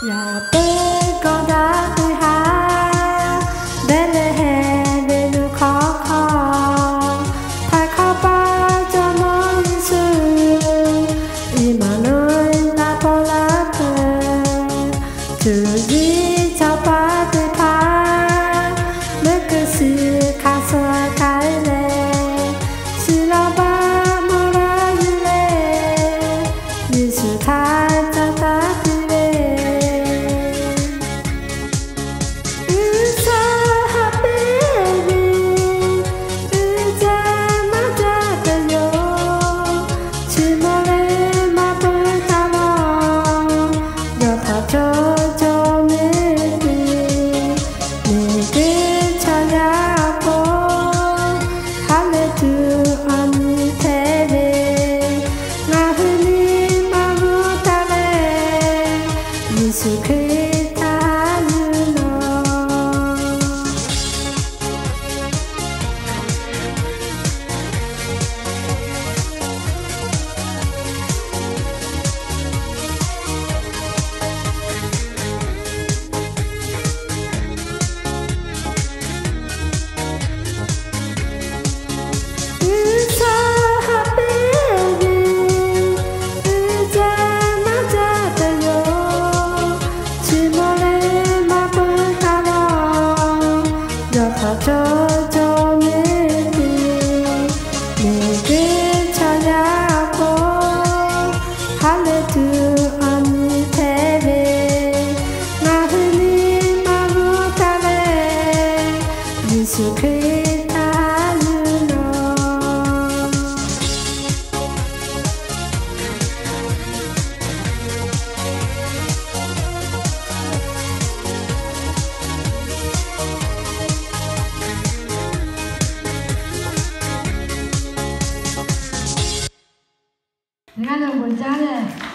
nhà bên con đã tươi há bên lề hè bên đường khó khó thay khó ba cho mỗi sự y mà nơi là bao lá thề trừ gì cho ba tươi phá mới cứ sự khá xoa cái lệ sự lo ba mơ ra như lệ như sự thay cho ta sự khi ta như nó cho mình cái cha nhà cô hát lên từ anh thế về ngã hơi đi mà vừa ta về như sự khi ta như nó 你看这我家的。